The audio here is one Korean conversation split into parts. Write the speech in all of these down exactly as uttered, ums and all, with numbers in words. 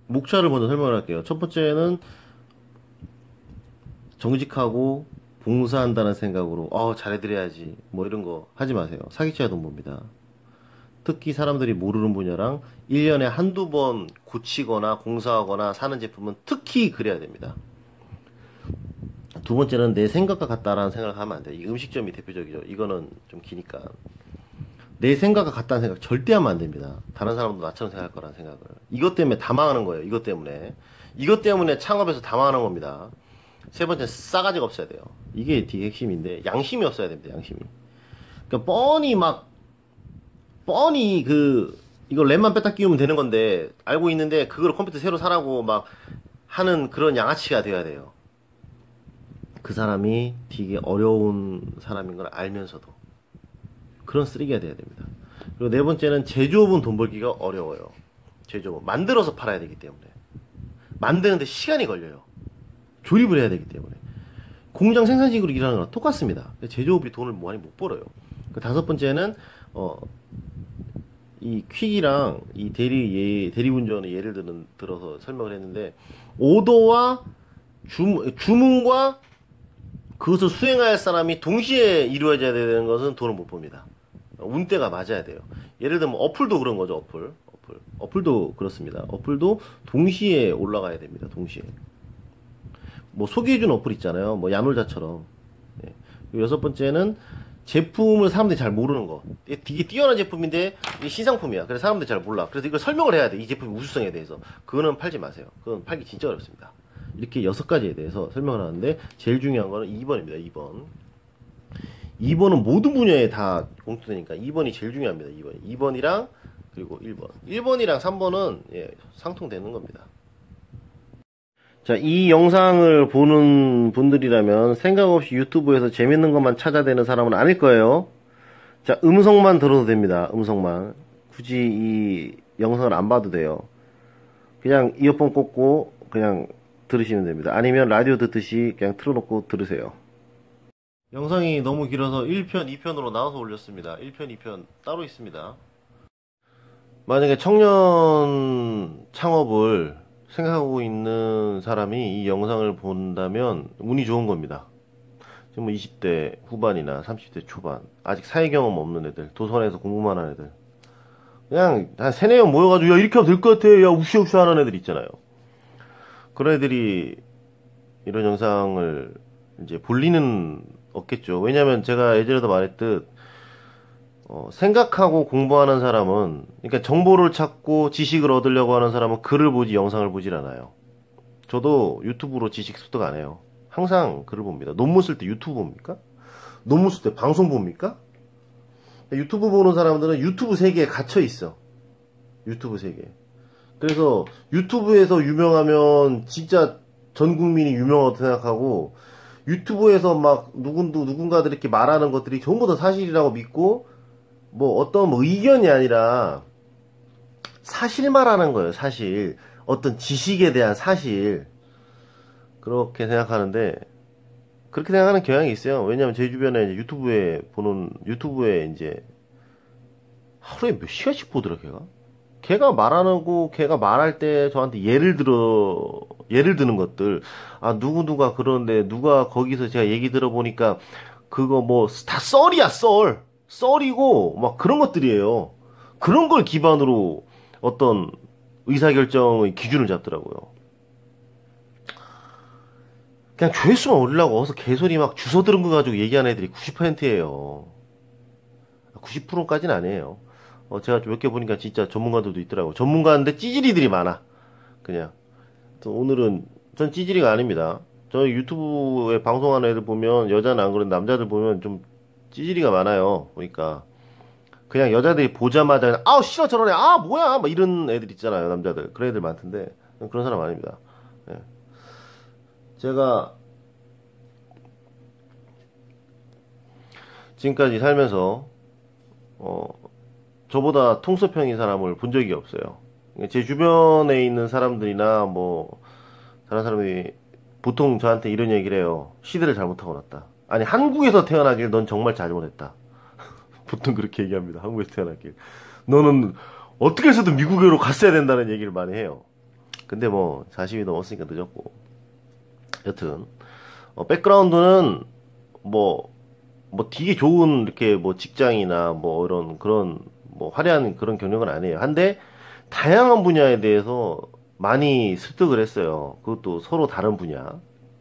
목차를 먼저 설명을 할게요. 첫 번째는 정직하고 봉사한다는 생각으로 어 잘해드려야지 뭐 이런 거 하지 마세요. 사기쳐야 돈 법니다. 특히 사람들이 모르는 분야랑 일 년에 한두 번 고치거나 공사하거나 사는 제품은 특히 그래야 됩니다. 두 번째는 내 생각과 같다라는 생각을 하면 안 돼요. 이 음식점이 대표적이죠. 이거는 좀 기니까. 내 생각과 같다는 생각 절대 하면 안 됩니다. 다른 사람도 나처럼 생각할 거라는 생각을. 이것 때문에 다 망하는 거예요. 이것 때문에. 이것 때문에 창업에서 다 망하는 겁니다. 세 번째, 싸가지가 없어야 돼요. 이게 되게 핵심인데, 양심이 없어야 됩니다. 양심이. 그러니까 뻔히 막, 뻔히 그, 이거 램만 뺐다 끼우면 되는 건데, 알고 있는데, 그걸 컴퓨터 새로 사라고 막 하는 그런 양아치가 돼야 돼요. 그 사람이 되게 어려운 사람인 걸 알면서도. 그런 쓰레기가 돼야 됩니다. 그리고 네 번째는 제조업은 돈 벌기가 어려워요. 제조업. 만들어서 팔아야 되기 때문에. 만드는데 시간이 걸려요. 조립을 해야 되기 때문에. 공장 생산직으로 일하는 거랑 똑같습니다. 제조업이 돈을 많이 못 벌어요. 그 다섯 번째는, 어, 이 퀵이랑 이 대리, 예, 대리운전의 예를 들은, 들어서 설명을 했는데, 오더와 주문, 주문과 그것을 수행할 사람이 동시에 이루어져야 되는 것은 돈을 못 법니다. 운대가 맞아야 돼요. 예를 들면 어플도 그런 거죠. 어플. 어플. 어플도 그렇습니다. 어플도 동시에 올라가야 됩니다. 동시에. 뭐 소개해준 어플 있잖아요. 뭐 야놀자처럼. 예. 여섯 번째는 제품을 사람들이 잘 모르는 거. 되게 뛰어난 제품인데 이게 신상품이야. 그래서 사람들이 잘 몰라. 그래서 이걸 설명을 해야 돼. 이 제품의 우수성에 대해서. 그거는 팔지 마세요. 그건 팔기 진짜 어렵습니다. 이렇게 여섯 가지에 대해서 설명을 하는데 제일 중요한 거는 이 번입니다. 이 번. 이 번은 모든 분야에 다 공통되니까 이 번이 제일 중요합니다. 이 번이. 이 번이랑 그리고 일 번. 일 번이랑 삼 번은 예, 상통되는 겁니다. 자, 이 영상을 보는 분들이라면 생각 없이 유튜브에서 재밌는 것만 찾아대는 사람은 아닐 거예요. 자, 음성만 들어도 됩니다. 음성만. 굳이 이 영상을 안 봐도 돼요. 그냥 이어폰 꽂고 그냥 들으시면 됩니다. 아니면 라디오 듣듯이 그냥 틀어놓고 들으세요. 영상이 너무 길어서 일 편, 이 편으로 나눠서 올렸습니다. 일 편, 이 편 따로 있습니다. 만약에 청년 창업을 생각하고 있는 사람이 이 영상을 본다면 운이 좋은 겁니다. 지금 뭐 이십 대 후반이나 삼십 대 초반, 아직 사회 경험 없는 애들, 도서관에서 공부만 하는 애들, 그냥 한 세네 명 모여가지고 야 이렇게 하면 될 것 같아, 야 우슈우슈 하는 애들 있잖아요. 그런 애들이 이런 영상을 이제 볼 리는 없겠죠. 왜냐면 제가 예전에도 말했듯 어, 생각하고 공부하는 사람은, 그러니까 정보를 찾고 지식을 얻으려고 하는 사람은 글을 보지 영상을 보질 않아요. 저도 유튜브로 지식 습득 안 해요. 항상 글을 봅니다. 논문 쓸 때 유튜브 봅니까? 논문 쓸 때 방송 봅니까? 유튜브 보는 사람들은 유튜브 세계에 갇혀 있어. 유튜브 세계. 그래서 유튜브에서 유명하면 진짜 전 국민이 유명하다고 생각하고, 유튜브에서 막 누군도 누군가들 이렇게 말하는 것들이 전부 다 사실이라고 믿고, 뭐 어떤 뭐 의견이 아니라 사실 말하는 거예요. 사실. 어떤 지식에 대한 사실. 그렇게 생각하는데, 그렇게 생각하는 경향이 있어요. 왜냐면 제 주변에 이제 유튜브에 보는, 유튜브에 이제 하루에 몇 시간씩 보더라, 걔가. 걔가 말하고, 걔가 말할 때 저한테 예를 들어, 예를 드는 것들. 아, 누구누가 그러는데, 누가 거기서 제가 얘기 들어보니까, 그거 뭐, 다 썰이야, 썰. 썰이고, 막 그런 것들이에요. 그런 걸 기반으로 어떤 의사결정의 기준을 잡더라고요. 그냥 조회수만 올리려고 어서 개소리 막 주워 들은 거 가지고 얘기하는 애들이 구십 퍼센트예요. 구십 퍼센트까지는 아니에요. 어, 제가 몇 개 보니까 진짜 전문가들도 있더라고요. 전문가인데 찌질이들이 많아. 그냥. 또 오늘은, 전 찌질이가 아닙니다. 저 유튜브에 방송하는 애들 보면, 여자는 안 그런데 남자들 보면 좀 찌질이가 많아요. 보니까. 그냥 여자들이 보자마자, 아우, 싫어, 저런 애, 아, 뭐야! 막 이런 애들 있잖아요, 남자들. 그런 애들 많던데. 그런 사람 아닙니다. 예. 제가, 지금까지 살면서, 어, 저보다 통수평인 사람을 본 적이 없어요. 제 주변에 있는 사람들이나 뭐 다른 사람이 보통 저한테 이런 얘기를 해요. 시대를 잘못하고 났다. 아니, 한국에서 태어나길 넌 정말 잘못했다. 보통 그렇게 얘기합니다. 한국에서 태어나길. 너는 어떻게 해서든 미국으로 갔어야 된다는 얘기를 많이 해요. 근데 뭐 사십이 넘었으니까 늦었고. 여튼 어, 백그라운드는 뭐 뭐 되게 좋은 이렇게 뭐 직장이나 뭐 이런 그런 뭐 화려한 그런 경력은 아니에요. 한데 다양한 분야에 대해서 많이 습득을 했어요. 그것도 서로 다른 분야.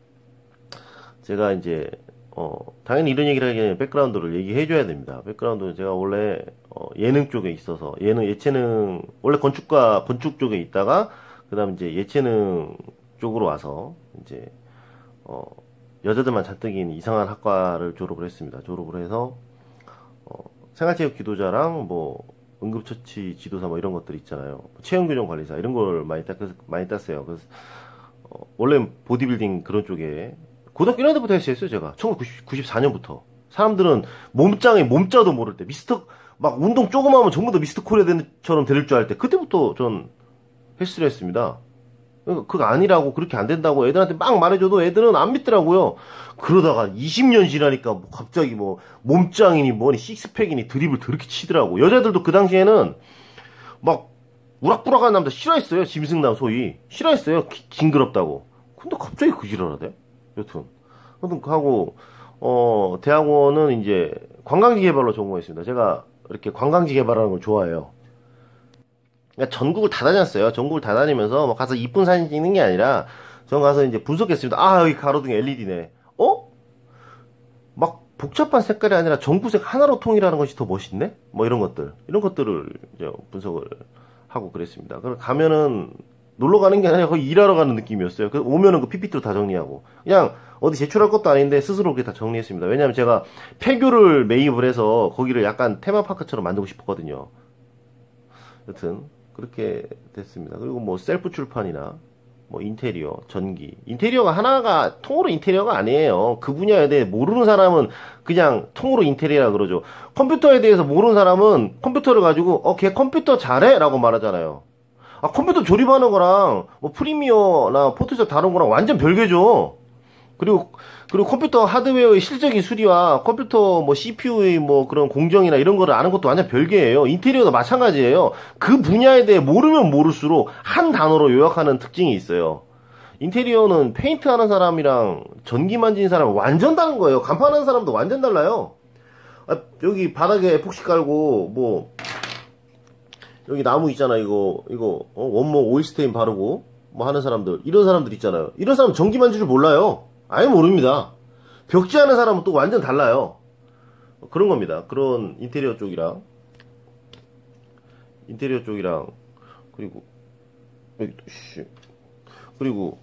제가 이제 어 당연히 이런 얘기를 하기에는 백그라운드를 얘기해 줘야 됩니다. 백그라운드는 제가 원래 어 예능 쪽에 있어서 예능 예체능 원래 건축가 건축 쪽에 있다가 그다음 이제 예체능 쪽으로 와서 이제 어 여자들만 잔뜩인 이상한 학과를 졸업을 했습니다. 졸업을 해서 어 생활체육 지도자랑 뭐 응급처치 지도사 뭐 이런 것들 있잖아요. 체형교정 관리사 이런 걸 많이 땄 많이 땄어요. 그래서 어 원래 보디빌딩 그런 쪽에 고등학교 일 학년 때부터 했어요, 제가. 천구백구십사 년부터. 사람들은 몸짱에 몸짜도 모를 때, 미스터, 막 운동 조금 하면 전부 다 미스터 코리아처럼 될 줄 알 때, 그때부터 전 헬스를 했습니다. 그거 아니라고, 그렇게 안 된다고 애들한테 막 말해줘도 애들은 안 믿더라고요. 그러다가 이십 년 지나니까 뭐 갑자기 뭐 몸짱이니 뭐니 식스팩이니 드립을 그렇게 치더라고. 여자들도 그 당시에는 막 우락부락한 남자 싫어했어요. 짐승남 소위. 싫어했어요. 기, 징그럽다고. 근데 갑자기 그 지랄하대. 여튼, 여튼 하고 어 대학원은 이제 관광지 개발로 전공했습니다. 제가 이렇게 관광지 개발하는 걸 좋아해요. 그러니까 전국을 다 다녔어요. 전국을 다 다니면서 뭐 가서 이쁜 사진 찍는 게 아니라 전 가서 이제 분석했습니다. 아 여기 가로등 엘이디네. 어? 막 복잡한 색깔이 아니라 전구색 하나로 통일하는 것이 더 멋있네? 뭐 이런 것들 이런 것들을 이제 분석을 하고 그랬습니다. 그럼 가면은 놀러 가는 게 아니라 거의 일하러 가는 느낌이었어요. 그 오면은 그 피피티로 다 정리하고 그냥 어디 제출할 것도 아닌데 스스로 그렇게 다 정리했습니다. 왜냐면 제가 폐교를 매입을 해서 거기를 약간 테마파크처럼 만들고 싶었거든요. 여튼 그렇게 됐습니다. 그리고 뭐 셀프 출판이나 뭐 인테리어, 전기. 인테리어가 하나가 통으로 인테리어가 아니에요. 그 분야에 대해 모르는 사람은 그냥 통으로 인테리어라 그러죠. 컴퓨터에 대해서 모르는 사람은 컴퓨터를 가지고 어, 걔 컴퓨터 잘해? 라고 말하잖아요. 아, 컴퓨터 조립하는 거랑, 뭐, 프리미어나 포토샵 다룬 거랑 완전 별개죠. 그리고, 그리고 컴퓨터 하드웨어의 실적인 수리와 컴퓨터 뭐, 씨피유의 뭐, 그런 공정이나 이런 거를 아는 것도 완전 별개예요. 인테리어도 마찬가지예요. 그 분야에 대해 모르면 모를수록 한 단어로 요약하는 특징이 있어요. 인테리어는 페인트 하는 사람이랑 전기 만지는 사람은 완전 다른 거예요. 간판하는 사람도 완전 달라요. 아, 여기 바닥에 에폭시 깔고, 뭐, 여기 나무 있잖아, 이거, 이거, 어, 원목 오일스테인 바르고, 뭐 하는 사람들, 이런 사람들 있잖아요. 이런 사람 전기 만질 줄 몰라요. 아예 모릅니다. 벽지 하는 사람은 또 완전 달라요. 그런 겁니다. 그런 인테리어 쪽이랑, 인테리어 쪽이랑, 그리고, 여기 또, 씨. 그리고,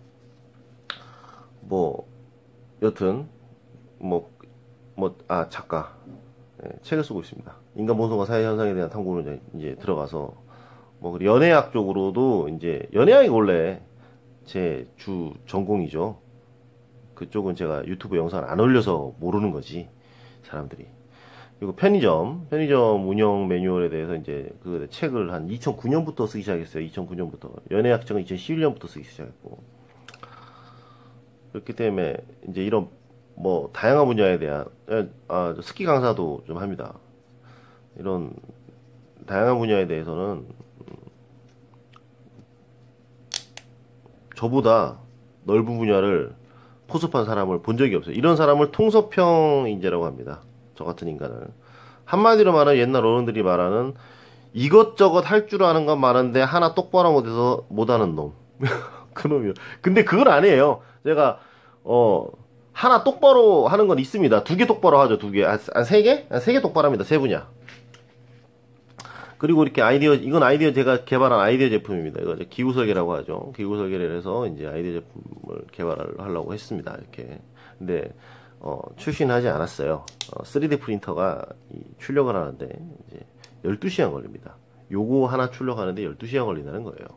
뭐, 여튼, 뭐, 뭐, 아, 작가. 네, 책을 쓰고 있습니다. 인간 본성과 사회 현상에 대한 탐구로 이제, 이제 들어가서 뭐 연애학 쪽으로도 이제 연애학이 원래 제 주 전공이죠. 그쪽은 제가 유튜브 영상을 안 올려서 모르는 거지 사람들이. 그리고 편의점 편의점 운영 매뉴얼에 대해서 이제 그 책을 한 이천구 년부터 쓰기 시작했어요. 이천구 년부터 연애학적은 이천십일 년부터 쓰기 시작했고 그렇기 때문에 이제 이런 뭐 다양한 분야에 대한 아, 스키 강사도 좀 합니다. 이런 다양한 분야에 대해서는 저보다 넓은 분야를 포섭한 사람을 본 적이 없어요. 이런 사람을 통섭형 인재라고 합니다. 저 같은 인간을 한마디로 말하면 옛날 어른들이 말하는 이것저것 할 줄 아는 건 많은데 하나 똑바로 못해서 못하는 놈. 그놈이요. 근데 그건 아니에요. 제가 어 하나 똑바로 하는 건 있습니다. 두 개 똑바로 하죠. 두 개. 아, 세 개? 아, 세 개 똑바로 합니다. 세 분야. 그리고 이렇게 아이디어, 이건 아이디어 제가 개발한 아이디어 제품입니다. 이거 기구 설계라고 하죠. 기구 설계를 해서 이제 아이디어 제품을 개발을 하려고 했습니다. 이렇게. 근데, 어, 출시하지 않았어요. 어, 쓰리디 프린터가 이 출력을 하는데, 이제 열두 시간 걸립니다. 요거 하나 출력하는데 열두 시간 걸린다는 거예요.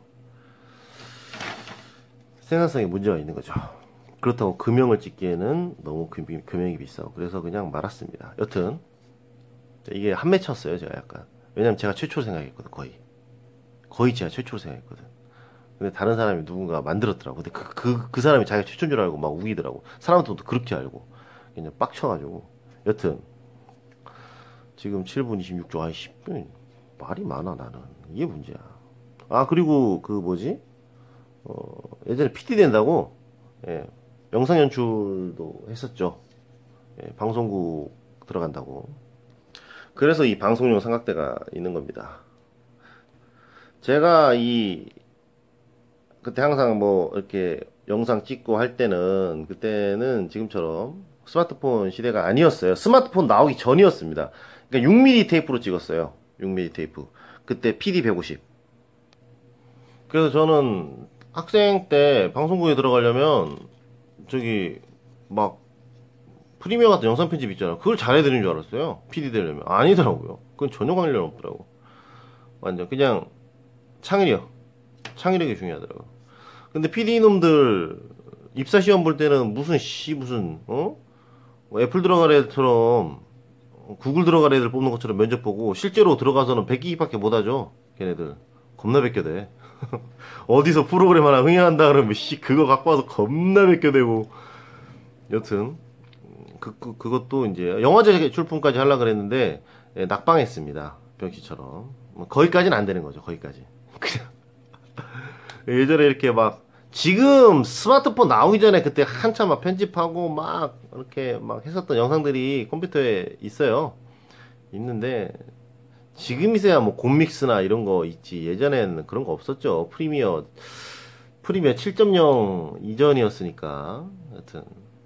생산성에 문제가 있는 거죠. 그렇다고 금형을 찍기에는 너무 금, 금형이 비싸고 그래서 그냥 말았습니다. 여튼 이게 한 매 쳤어요. 제가 약간 왜냐면 제가 최초로 생각했거든. 거의 거의 제가 최초로 생각했거든. 근데 다른 사람이 누군가 만들었더라고. 근데 그, 그, 그 사람이 자기가 최초인 줄 알고 막 우기더라고. 사람들도 그렇게 알고 그냥 빡쳐가지고 여튼 지금 칠 분 이십육 초. 아이씨 말이 많아 나는. 이게 문제야. 아 그리고 그 뭐지 어, 예전에 피디 된다고 예, 영상 연출도 했었죠. 예, 방송국 들어간다고. 그래서 이 방송용 삼각대가 있는 겁니다. 제가 이 그때 항상 뭐 이렇게 영상 찍고 할 때는 그때는 지금처럼 스마트폰 시대가 아니었어요. 스마트폰 나오기 전이었습니다. 그러니까 육 밀리미터 테이프로 찍었어요. 육 밀리미터 테이프. 그때 피디 백오십. 그래서 저는 학생 때 방송국에 들어가려면 저기 막 프리미어 같은 영상 편집 있잖아. 그걸 잘해야 되는 줄 알았어요. 피디 되려면. 아니더라고요. 그건 전혀 관련 없더라고. 완전 그냥 창의력. 창의력이 중요하더라고. 근데 피디 놈들 입사 시험 볼 때는 무슨 씨 무슨 어? 뭐 애플 들어갈 애들처럼 구글 들어갈 애들 뽑는 것처럼 면접 보고 실제로 들어가서는 베끼기밖에 못하죠. 걔네들 겁나 베껴대. 어디서 프로그램 하나 흥행한다 그러면 씨 그거 갖고 와서 겁나 베껴대고. 여튼 그, 그 그것도 이제 영화제 출품까지 하려고 그랬는데 예, 낙방했습니다. 병씨처럼 뭐 거기까지는 안 되는 거죠. 거기까지 그냥 예전에 이렇게 막 지금 스마트폰 나오기 전에 그때 한참 막 편집하고 막 이렇게 막 했었던 영상들이 컴퓨터에 있어요. 있는데 지금이서야 뭐 곰믹스나 이런 거 있지. 예전에는 그런 거 없었죠. 프리미어 프리미어 칠 점 영 이전이었으니까. 하여튼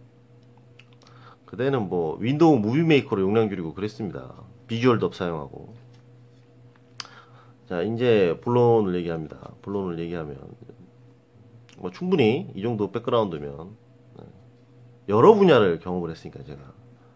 그때는 뭐 윈도우 무비 메이커로 용량 줄이고 그랬습니다. 비주얼 덥 사용하고. 자, 이제 본론을 얘기합니다. 본론을 얘기하면 뭐 충분히 이 정도 백그라운드면 여러 분야를 경험을 했으니까 제가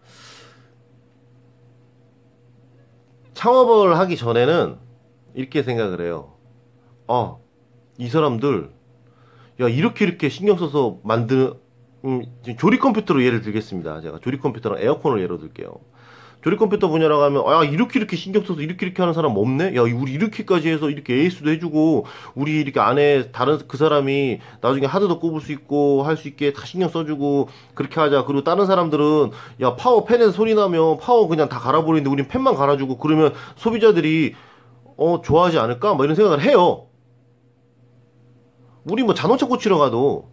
창업을 하기 전에는 이렇게 생각을 해요. 아, 이 사람들 야 이렇게 이렇게 신경 써서 만드는 음, 조립 컴퓨터로 예를 들겠습니다. 제가 조립 컴퓨터랑 에어컨을 예로 들게요. 조립 컴퓨터 분야라고 하면 아 이렇게 이렇게 신경 써서 이렇게 이렇게 하는 사람 없네? 야 우리 이렇게까지 해서 이렇게 에이스도 해주고 우리 이렇게 안에 다른 그 사람이 나중에 하드도 꼽을 수 있고 할 수 있게 다 신경 써주고 그렇게 하자. 그리고 다른 사람들은 야 파워 팬에서 소리 나면 파워 그냥 다 갈아버리는데 우린 팬만 갈아주고 그러면 소비자들이 어 좋아하지 않을까? 뭐 이런 생각을 해요. 우리 뭐 자동차 고치러 가도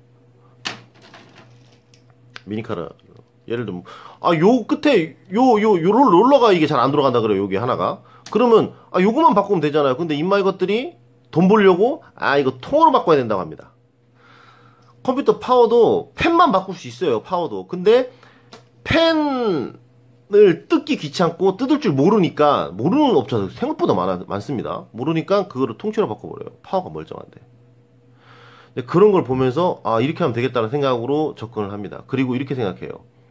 미니카라 예를 들면 아 요 끝에 요 요 요 롤러가 이게 잘 안 돌아간다 그래요. 요게 하나가. 그러면 아 요거만 바꾸면 되잖아요. 근데 인마 이것들이 돈 벌려고 아 이거 통으로 바꿔야 된다고 합니다. 컴퓨터 파워도 펜만 바꿀 수 있어요. 파워도. 근데 펜을 뜯기 귀찮고 뜯을 줄 모르니까 모르는 업체들 생각보다 많아, 많습니다. 모르니까 그거를 통째로 바꿔버려요. 파워가 멀쩡한데. 그런 걸 보면서 아 이렇게 하면 되겠다는 생각으로 접근을 합니다. 그리고 이렇게 생각해요.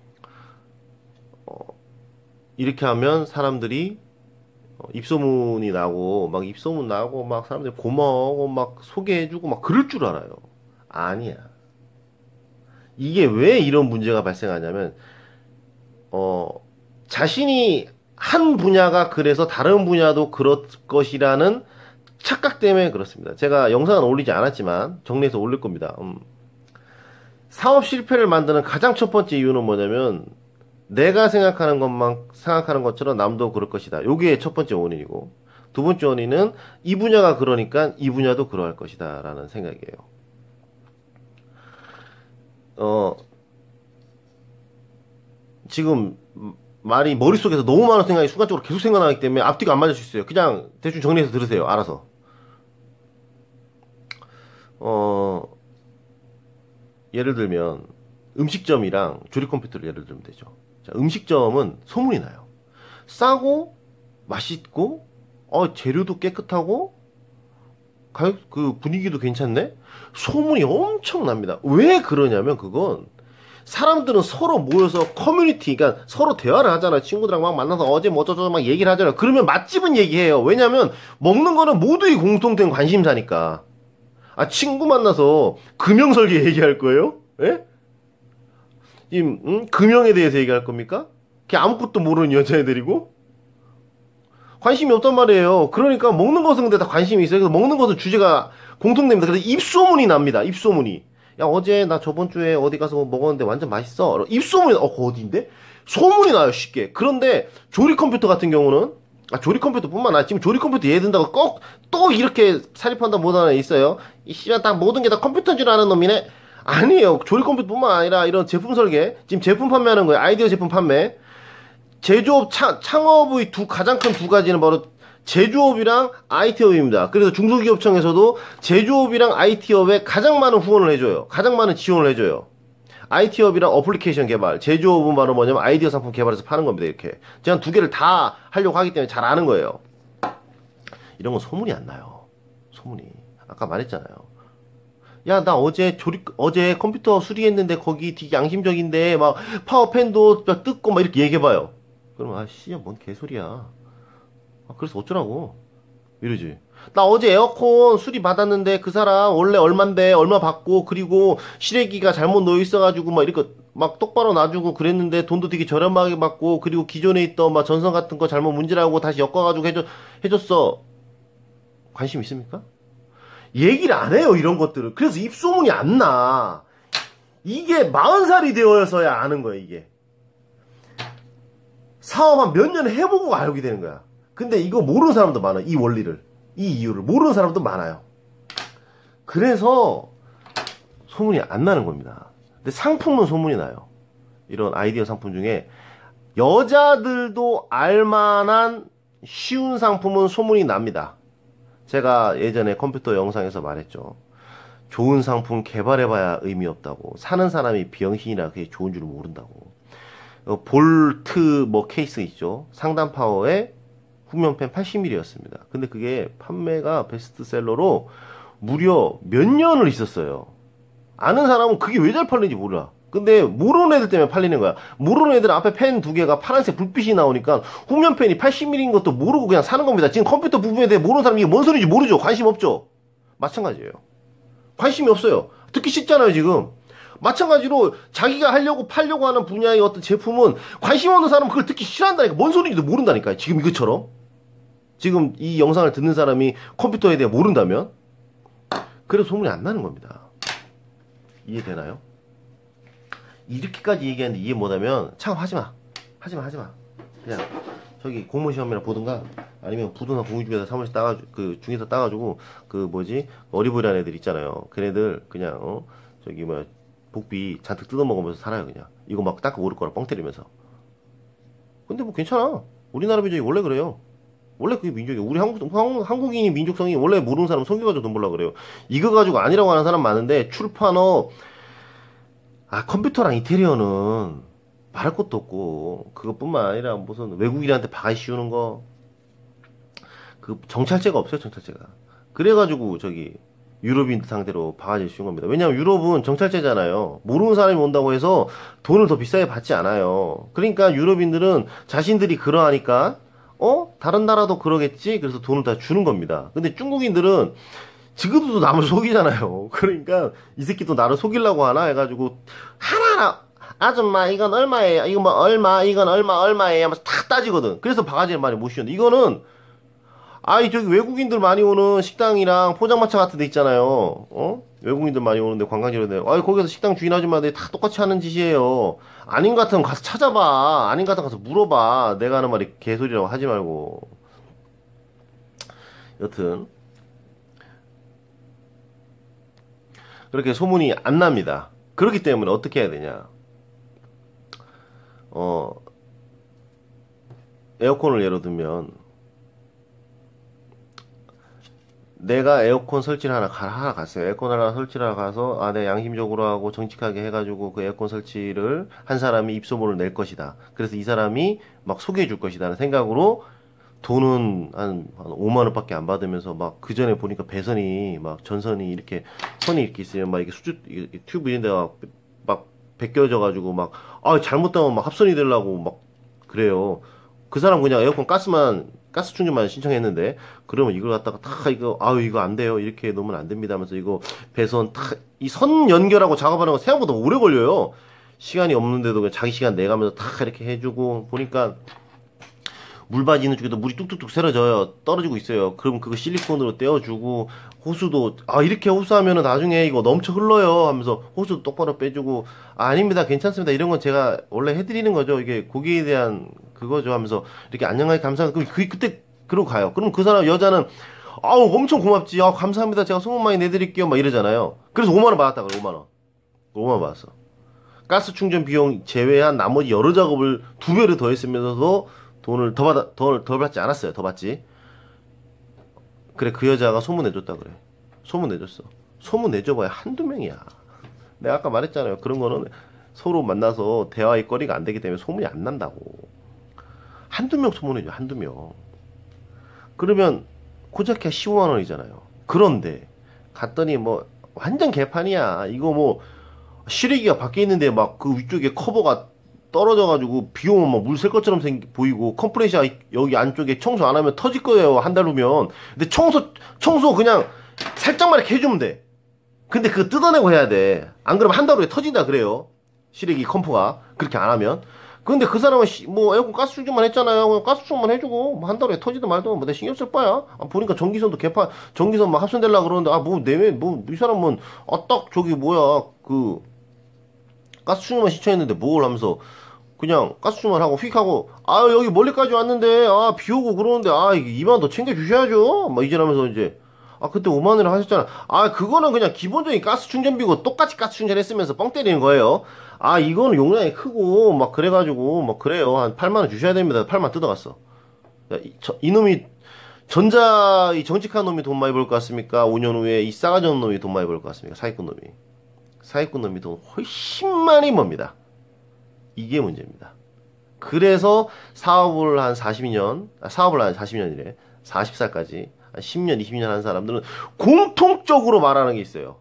어, 이렇게 하면 사람들이 어, 입소문이 나고 막 입소문 나고 막 사람들이 고마워하고 막 소개해주고 막 그럴 줄 알아요. 아니야. 이게 왜 이런 문제가 발생하냐면 어, 자신이 한 분야가 그래서 다른 분야도 그럴 것이라는 착각 때문에 그렇습니다. 제가 영상은 올리지 않았지만 정리해서 올릴 겁니다. 음. 사업 실패를 만드는 가장 첫 번째 이유는 뭐냐면 내가 생각하는 것만 생각하는 것처럼 남도 그럴 것이다. 요게 첫 번째 원인이고 두 번째 원인은 이 분야가 그러니까 이 분야도 그러할 것이다 라는 생각이에요. 어 지금 말이 머릿속에서 너무 많은 생각이 순간적으로 계속 생각나기 때문에 앞뒤가 안 맞을 수 있어요. 그냥 대충 정리해서 들으세요. 알아서. 어, 예를 들면 음식점이랑 조립 컴퓨터를 예를 들면 되죠. 자, 음식점은 소문이 나요. 싸고 맛있고 어, 재료도 깨끗하고 가격 그 분위기도 괜찮네. 소문이 엄청 납니다. 왜 그러냐면 그건 사람들은 서로 모여서 커뮤니티, 그러니까 서로 대화를 하잖아요. 친구들랑 막 만나서 어제 뭐 어쩌고 막 얘기를 하잖아요. 그러면 맛집은 얘기해요. 왜냐면 먹는 거는 모두의 공통된 관심사니까. 아, 친구 만나서 금형설계 얘기할 거예요? 예? 이, 음? 금형에 대해서 얘기할 겁니까? 걔 아무것도 모르는 여자애들이고? 관심이 없단 말이에요. 그러니까 먹는 것은 근데 다 관심이 있어요. 그래서 먹는 것은 주제가 공통됩니다. 그래서 입소문이 납니다. 입소문이. 야, 어제 나 저번 주에 어디 가서 먹었는데 완전 맛있어. 입소문이, 어, 그 어디인데? 소문이 나요, 쉽게. 그런데 조립 컴퓨터 같은 경우는 아, 조립 컴퓨터뿐만 아니라 지금 조립 컴퓨터 예를 든다고 꼭 또 이렇게 사립한다 못하는 애 있어요. 이 씨발 다 모든 게 다 컴퓨터인 줄 아는 놈이네. 아니에요. 조립 컴퓨터뿐만 아니라 이런 제품 설계, 지금 제품 판매하는 거예요. 아이디어 제품 판매. 제조업 창, 창업의 두 가장 큰 두 가지는 바로 제조업이랑 아이티업입니다. 그래서 중소기업청에서도 제조업이랑 아이티업에 가장 많은 후원을 해줘요. 가장 많은 지원을 해줘요. 아이티업이랑 어플리케이션 개발, 제조업은 바로 뭐냐면 아이디어 상품 개발해서 파는 겁니다. 이렇게 제가 두 개를 다 하려고 하기 때문에 잘 아는 거예요. 이런 건 소문이 안 나요. 소문이. 아까 말했잖아요. 야, 나 어제 조립, 어제 컴퓨터 수리했는데 거기 되게 양심적인데 막 파워펜도 막 뜯고 막 이렇게 얘기해봐요. 그러면 아, 씨, 뭔 개소리야. 아, 그래서 어쩌라고. 이러지. 나 어제 에어컨 수리 받았는데 그 사람 원래 얼만데 얼마 받고 그리고 실외기가 잘못 놓여 있어가지고 막 이렇게 막 똑바로 놔주고 그랬는데 돈도 되게 저렴하게 받고 그리고 기존에 있던 막 전선 같은 거 잘못 문제라고 다시 엮어가지고 해줬, 해줬어. 관심 있습니까? 얘기를 안 해요, 이런 것들을. 그래서 입소문이 안 나. 이게 마흔 살이 되어서야 아는 거야, 이게. 사업 한 몇 년 해보고 알게 되는 거야. 근데 이거 모르는 사람도 많아, 이 원리를. 이 이유를. 모르는 사람도 많아요. 그래서 소문이 안 나는 겁니다. 근데 상품은 소문이 나요. 이런 아이디어 상품 중에 여자들도 알만한 쉬운 상품은 소문이 납니다. 제가 예전에 컴퓨터 영상에서 말했죠. 좋은 상품 개발해봐야 의미 없다고. 사는 사람이 병신이라 그게 좋은 줄 모른다고. 어, 볼트 뭐 케이스 있죠. 상단 파워의 후면팬 팔십 밀리미터였습니다. 근데 그게 판매가 베스트셀러로 무려 몇 년을 있었어요. 아는 사람은 그게 왜 잘 팔리는지 몰라. 근데 모르는 애들 때문에 팔리는 거야. 모르는 애들은 앞에 펜 두 개가 파란색 불빛이 나오니까 후면팬이 팔십 밀리미터인 것도 모르고 그냥 사는 겁니다. 지금 컴퓨터 부분에 대해 모르는 사람이 이게 뭔 소리인지 모르죠. 관심 없죠. 마찬가지예요. 관심이 없어요. 듣기 쉽잖아요, 지금. 마찬가지로 자기가 하려고 팔려고 하는 분야의 어떤 제품은 관심 없는 사람은 그걸 듣기 싫어한다니까. 뭔 소리인지도 모른다니까. 지금 이것처럼. 지금 이 영상을 듣는 사람이 컴퓨터에 대해 모른다면 그래서 소문이 안 나는 겁니다. 이해되나요? 이렇게까지 얘기하는데 이해 못하면 참 하지마. 하지마 하지마. 그냥 저기 공무원 시험이나 보든가 아니면 부도나 공유집에서 사무실 따가지고 그 중에서 따가지고 그 뭐지 어리버리한 애들 있잖아요. 걔네들 그냥 어 저기 뭐야 복비 잔뜩 뜯어먹으면서 살아요. 그냥 이거 막 닦고 모를 거라 뻥 때리면서. 근데 뭐 괜찮아. 우리나라 민족이 원래 그래요. 원래 그게 민족이에요. 우리 한국, 한국, 한국인이 민족성이 원래 모르는 사람 속여가지고 돈 벌려고 그래요. 이거 가지고 아니라고 하는 사람 많은데 출판업 아 컴퓨터랑 인테리어는 말할 것도 없고 그것뿐만 아니라 무슨 외국인한테 바가지 씌우는 거 그 정찰제가 없어요. 정찰제가. 그래가지고 저기 유럽인 상대로 바가지 씌운 겁니다. 왜냐면 유럽은 정찰제잖아요. 모르는 사람이 온다고 해서 돈을 더 비싸게 받지 않아요. 그러니까 유럽인들은 자신들이 그러하니까 어? 다른 나라도 그러겠지? 그래서 돈을 다 주는 겁니다. 근데 중국인들은 지금도 남을 속이잖아요. 그러니까 이 새끼도 나를 속이려고 하나 해가지고 하나하나 아줌마 이건 얼마예요? 이거 뭐 얼마? 이건 얼마? 얼마예요? 하면서 다 따지거든. 그래서 바가지를 많이 못 씌우는데 이거는 아이 저기 외국인들 많이 오는 식당이랑 포장마차 같은 데 있잖아요. 어? 외국인들 많이 오는데 관광지로인데 아이 거기서 식당 주인 아줌마들이 다 똑같이 하는 짓이에요. 아닌 것 같으면 가서 찾아봐. 아닌 것 같으면 가서 물어봐. 내가 하는 말이 개소리라고 하지 말고. 여튼 그렇게 소문이 안 납니다. 그렇기 때문에 어떻게 해야 되냐. 어 에어컨을 예로 들면 내가 에어컨 설치를 하나, 가, 하나 갔어요. 에어컨 하나 설치를 하러 가서, 아, 내가 양심적으로 하고 정직하게 해가지고 그 에어컨 설치를 한 사람이 입소문을 낼 것이다. 그래서 이 사람이 막 소개해 줄 것이다. 라는 생각으로 돈은 한, 한 오만 원밖에 안 받으면서 막 그 전에 보니까 배선이 막 전선이 이렇게 선이 이렇게 있어요. 막 이게 수주, 이게 튜브 이런 데가 막 벗겨져가지고 막, 아, 잘못하면 막 합선이 되려고 막 그래요. 그 사람 그냥 에어컨 가스만 가스 충전만 신청했는데 그러면 이걸 갖다가 다 이거 아유 이거 안 돼요 이렇게 놓으면 안 됩니다 하면서 이거 배선 탁 이 선 연결하고 작업하는 거 생각보다 오래 걸려요. 시간이 없는데도 그냥 자기 시간 내가면서 다 이렇게 해주고 보니까 물바지 있는 쪽에도 물이 뚝뚝뚝 새어져요. 떨어지고 있어요. 그럼 그거 실리콘으로 떼어주고, 호수도, 아, 이렇게 호수하면은 나중에 이거 넘쳐 흘러요. 하면서 호수도 똑바로 빼주고, 아, 아닙니다. 괜찮습니다. 이런 건 제가 원래 해드리는 거죠. 이게 고기에 대한 그거죠. 하면서 이렇게 안녕하게 감사합니다. 그, 그, 그때, 그러고 가요. 그럼 그 사람, 여자는, 아우, 엄청 고맙지. 아, 감사합니다. 제가 소문 많이 내드릴게요. 막 이러잖아요. 그래서 오만 원 받았다 그래, 오만 원. 오만 원 받았어. 가스 충전 비용 제외한 나머지 여러 작업을 두 배로 더 했으면서도 돈을 더 받아, 더, 더 받지 않았어요. 더 받지. 그래, 그 여자가 소문 내줬다 그래. 소문 내줬어. 소문 내줘봐야 한두 명이야. 내가 아까 말했잖아요. 그런 거는 서로 만나서 대화의 거리가 안 되기 때문에 소문이 안 난다고. 한두 명 소문해줘, 한두 명. 그러면 고작해 십오만 원이잖아요. 그런데 갔더니 뭐 완전 개판이야. 이거 뭐 실외기가 밖에 있는데 막 그 위쪽에 커버가 떨어져가지고 비 오면 막 물 셀 것처럼 생기, 보이고 컴프레셔 여기 안쪽에 청소 안 하면 터질 거예요. 한 달 후면. 근데 청소 청소 그냥 살짝만 이렇게 해주면 돼. 근데 그거 뜯어내고 해야 돼. 안 그러면 한 달 후에 터진다 그래요. 실외기 컴프가 그렇게 안 하면. 근데 그 사람은 시, 뭐 에어컨 가스 충전만 했잖아요. 그냥 가스 충전만 해주고 뭐 한 달에 터지든 말든 뭐 내 신경 쓸 바야. 아, 보니까 전기선도 개판 전기선 막 합선되려 그러는데 아 뭐 내외 뭐 이 사람은 아 딱 저기 뭐야 그 가스 충전만 시청했는데 뭘 하면서 그냥 가스 충전만 하고 휙 하고 아 여기 멀리까지 왔는데 아 비 오고 그러는데 아 이만 더 챙겨 주셔야죠. 막 이제라면서 이제 아 그때 오만 원을 하셨잖아. 아 그거는 그냥 기본적인 가스 충전비고 똑같이 가스 충전했으면서 뻥 때리는 거예요. 아 이거는 용량이 크고 막 그래가지고 막 그래요. 한 팔만 원 주셔야 됩니다. 팔만 원 뜯어갔어. 야, 이, 저, 이놈이 전자 이 정직한 놈이 돈 많이 벌 것 같습니까? 오 년 후에 이 싸가지 없는 놈이 돈 많이 벌 것 같습니까? 사기꾼 놈이. 사기꾼 놈이 돈 훨씬 많이 법니다. 이게 문제입니다. 그래서 사업을 한 사십 년, 아, 사업을 한 사십 년이래. 마흔 살까지 한 십 년, 이십 년 하는 사람들은 공통적으로 말하는 게 있어요.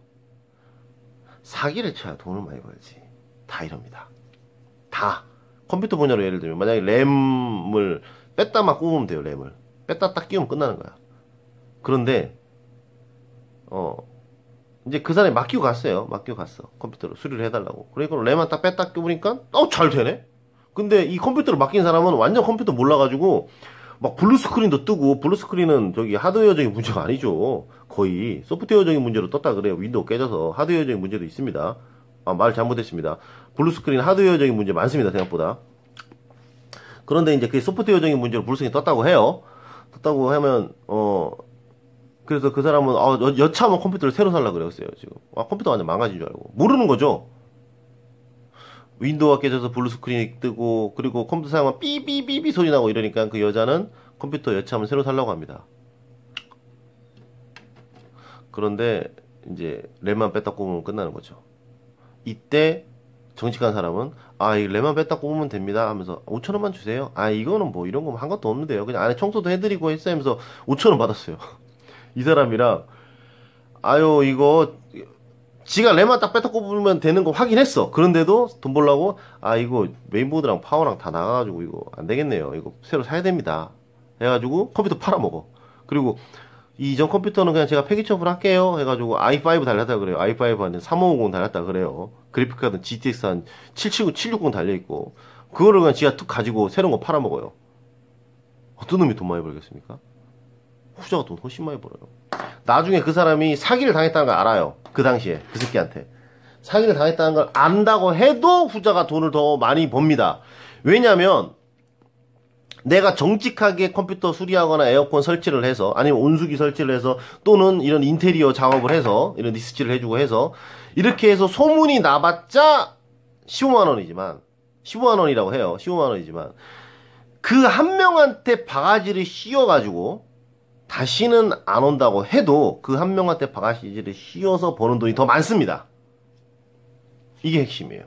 사기를 쳐야 돈을 많이 벌지. 다 이럽니다. 다. 컴퓨터 분야로 예를 들면 만약에 램을 뺐다 막 꼽으면 돼요. 램을. 뺐다 딱 끼우면 끝나는 거야. 그런데 어 이제 그 사람이 맡기고 갔어요. 맡기고 갔어. 컴퓨터로 수리를 해달라고. 그러니까 램만 딱 뺐다 껴보니까 어 잘 되네. 근데 이 컴퓨터를 맡긴 사람은 완전 컴퓨터 몰라가지고 막 블루 스크린도 뜨고 블루 스크린은 저기 하드웨어적인 문제가 아니죠. 거의 소프트웨어적인 문제로 떴다 그래요. 윈도우 깨져서 하드웨어적인 문제도 있습니다. 아, 말 잘못했습니다. 블루 스크린 하드웨어적인 문제 많습니다. 생각보다. 그런데 이제 그 소프트웨어적인 문제로 블루 스크린 떴다고 해요. 떴다고 하면 어 그래서 그 사람은 아, 여, 여차하면 컴퓨터를 새로 살라 그랬어요. 지금 아 컴퓨터 완전 망가진 줄 알고 모르는 거죠. 윈도우가 깨져서 블루 스크린이 뜨고 그리고 컴퓨터 사용하면 삐삐삐삐 소리 나고 이러니까 그 여자는 컴퓨터 여차하면 새로 살라고 합니다. 그런데 이제 램만 뺐다 꼽으면 끝나는 거죠. 이때 정직한 사람은 아 이 램만 뺐다 꼽으면 됩니다 하면서 오천 원만 주세요. 아 이거는 뭐 이런 거 한 것도 없는데요. 그냥 안에 청소도 해드리고 했어요 하면서 오천 원 받았어요. 이 사람이랑 아유 이거 지가 램만 딱 뺐다 꼽으면 되는 거 확인했어. 그런데도 돈 벌라고 아 이거 메인보드랑 파워랑 다 나가가지고 이거 안 되겠네요. 이거 새로 사야 됩니다. 해가지고 컴퓨터 팔아먹어. 그리고 이전 컴퓨터는 그냥 제가 폐기처분 할게요 해가지고 아이 파이브 달렸다 그래요. 아이 파이브는 삼오오공 달렸다 그래요. 그래픽카드는 지티엑스 한 칠칠구, 칠육공 달려있고 그거를 그냥 지가 툭 가지고 새로운 거 팔아먹어요. 어떤 놈이 돈 많이 벌겠습니까? 후자가 돈 훨씬 많이 벌어요. 나중에 그 사람이 사기를 당했다는 걸 알아요. 그 당시에 그 새끼한테 사기를 당했다는 걸 안다고 해도 후자가 돈을 더 많이 법니다. 왜냐면 내가 정직하게 컴퓨터 수리하거나 에어컨 설치를 해서 아니면 온수기 설치를 해서 또는 이런 인테리어 작업을 해서 이런 리스치를 해주고 해서 이렇게 해서 소문이 나봤자 십오만 원이지만 십오만 원이라고 해요. 십오만 원이지만 그 한 명한테 바가지를 씌워가지고 다시는 안 온다고 해도 그 한 명한테 바가지를 씌워서 버는 돈이 더 많습니다. 이게 핵심이에요.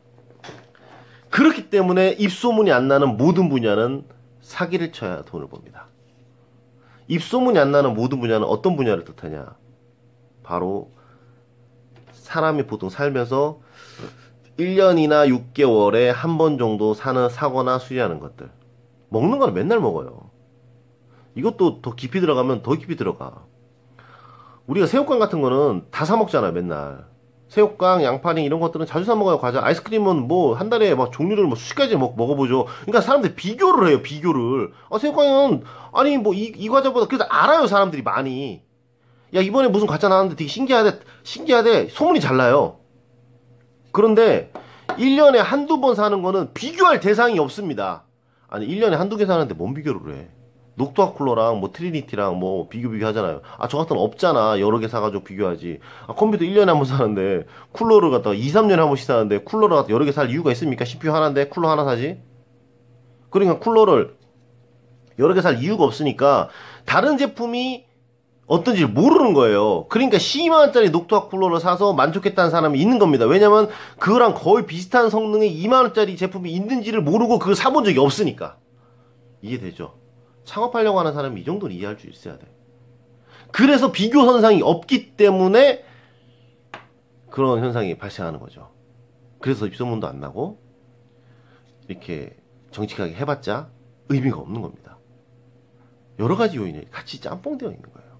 그렇기 때문에 입소문이 안 나는 모든 분야는 사기를 쳐야 돈을 법니다. 입소문이 안 나는 모든 분야는 어떤 분야를 뜻하냐? 바로 사람이 보통 살면서 일 년이나 육 개월에 한 번 정도 사는 사거나 수리하는 것들. 먹는 거는 맨날 먹어요. 이것도 더 깊이 들어가면 더 깊이 들어가. 우리가 새우깡 같은 거는 다 사 먹잖아요, 맨날. 새우깡, 양파링 이런 것들은 자주 사 먹어요. 과자. 아이스크림은 뭐 한 달에 막 종류를 뭐 수십 가지 먹, 먹어보죠. 그러니까 사람들이 비교를 해요. 비교를. 아, 새우깡은 아니 뭐 이 이 과자보다 그래도 알아요. 사람들이 많이. 야, 이번에 무슨 과자 나왔는데 되게 신기하대. 신기하대. 소문이 잘 나요. 그런데 일 년에 한두 번 사는 거는 비교할 대상이 없습니다. 아니 일 년에 한두 개 사는데 뭔 비교를 해. 녹두와 쿨러랑 뭐 트리니티랑 뭐 비교 비교 하잖아요. 아, 저 같은 건 없잖아. 여러 개 사가지고 비교하지. 아, 컴퓨터 일 년에 한 번 사는데 쿨러를 갖다가 이, 삼 년에 한 번씩 사는데 쿨러를 갖다 여러 개 살 이유가 있습니까? 씨피유 하나인데 쿨러 하나 사지? 그러니까 쿨러를 여러 개 살 이유가 없으니까 다른 제품이 어떤지 모르는 거예요. 그러니까 십이만 원짜리 녹두와 쿨러를 사서 만족했다는 사람이 있는 겁니다. 왜냐면 그거랑 거의 비슷한 성능의 이만 원짜리 제품이 있는지를 모르고 그걸 사본 적이 없으니까. 이해되죠? 창업하려고 하는 사람이 이 정도는 이해할 줄 있어야 돼. 그래서 비교 현상이 없기 때문에 그런 현상이 발생하는 거죠. 그래서 입소문도 안 나고 이렇게 정직하게 해봤자 의미가 없는 겁니다. 여러 가지 요인이 같이 짬뽕되어 있는 거예요.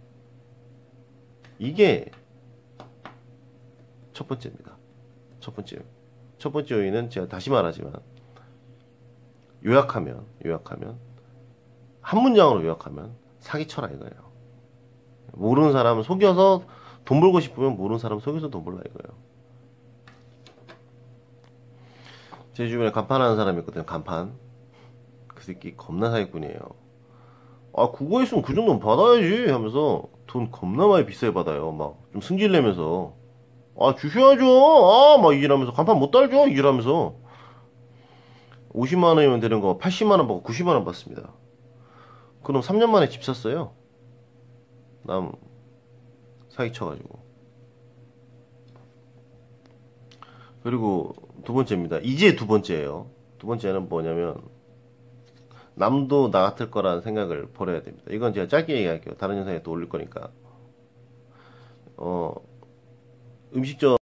이게 첫 번째입니다. 첫 번째. 첫 번째 요인은 제가 다시 말하지만 요약하면 요약하면 한 문장으로 요약하면 사기쳐라 이거예요. 모르는 사람은 속여서 돈 벌고 싶으면 모르는 사람은 속여서 돈 벌라 이거예요. 제 주변에 간판하는 사람이 있거든요. 간판. 그 새끼 겁나 사기꾼이에요. 아, 그거 있으면 그 정도는 받아야지 하면서 돈 겁나 많이 비싸게 받아요. 막 좀 승질 내면서 아, 주셔야죠. 아, 막 이러면서 간판 못 달죠. 이러면서 오십만 원이면 되는 거 팔십만 원 받고 구십만 원 받습니다. 그럼 삼 년 만에 집 샀어요. 남 사기쳐가지고. 그리고 두 번째입니다. 이제 두 번째예요. 두 번째는 뭐냐면 남도 나 같을 거라는 생각을 버려야 됩니다. 이건 제가 짧게 얘기할게요. 다른 영상에 또 올릴 거니까. 어, 음식점